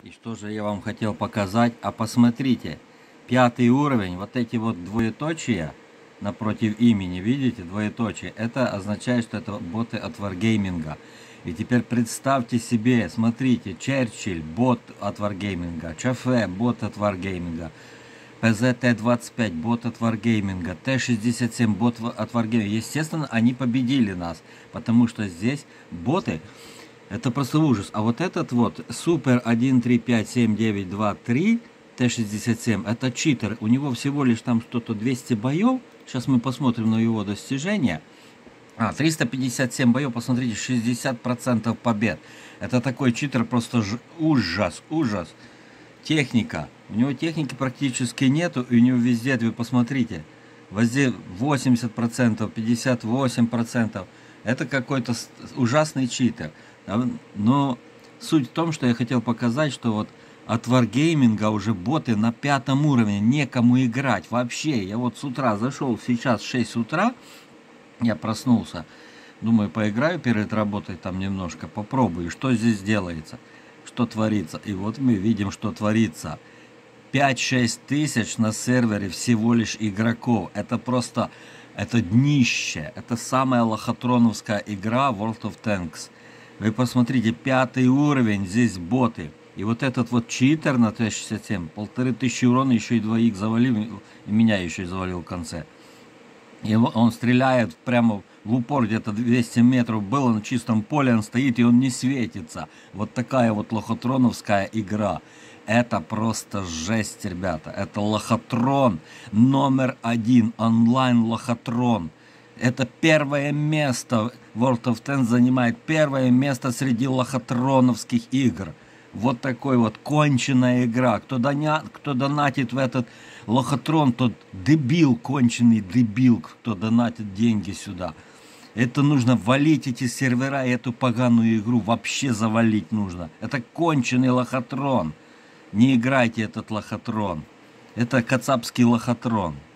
И что же я вам хотел показать? А посмотрите, 5-й уровень, вот эти вот двоеточия напротив имени, видите, двоеточие, это означает, что это боты от Wargaming. И теперь представьте себе, смотрите, Черчилль, бот от Wargaming, Чафе, бот от Wargaming, ПЗ-Т-25, бот от Wargaming, Т-67, бот от Wargaming. Естественно, они победили нас, потому что здесь боты, это просто ужас. А вот этот вот Супер 1357923 Т-67, это читер. У него всего лишь там что-то 200 боев. Сейчас мы посмотрим на его достижения. 357 боев, посмотрите, 60% побед. Это такой читер, просто ужас, ужас. Техника. У него техники практически нету, и у него везде, вы посмотрите, везде 80%, 58%. Это какой-то ужасный читер. Но суть в том, что я хотел показать, что вот от Wargaming уже боты на 5-м уровне, некому играть вообще. Я вот с утра зашел, сейчас 6 утра, я проснулся, думаю, поиграю перед работой там немножко, попробую, что здесь делается, что творится. И вот мы видим, что творится. 5-6 тысяч на сервере всего лишь игроков. Это просто, это днище. Это самая лохотроновская игра World of Tanks. Вы посмотрите, 5-й уровень, здесь боты. И вот этот вот читер на Т-67, 1500 урона, еще и 2х завалил, и меня еще и завалил в конце. И он стреляет прямо в упор, где-то 200 метров было на чистом поле, он стоит и он не светится. Вот такая вот лохотроновская игра. Это просто жесть, ребята. Это лохотрон номер 1, онлайн лохотрон. Это первое место, World of Tanks занимает первое место среди лохотроновских игр. Вот такой вот конченая игра. Кто донатит в этот лохотрон, тот дебил, конченый дебил, кто донатит деньги сюда. Это нужно валить эти сервера и эту поганую игру вообще завалить нужно. Это конченый лохотрон. Не играйте этот лохотрон. Это кацапский лохотрон.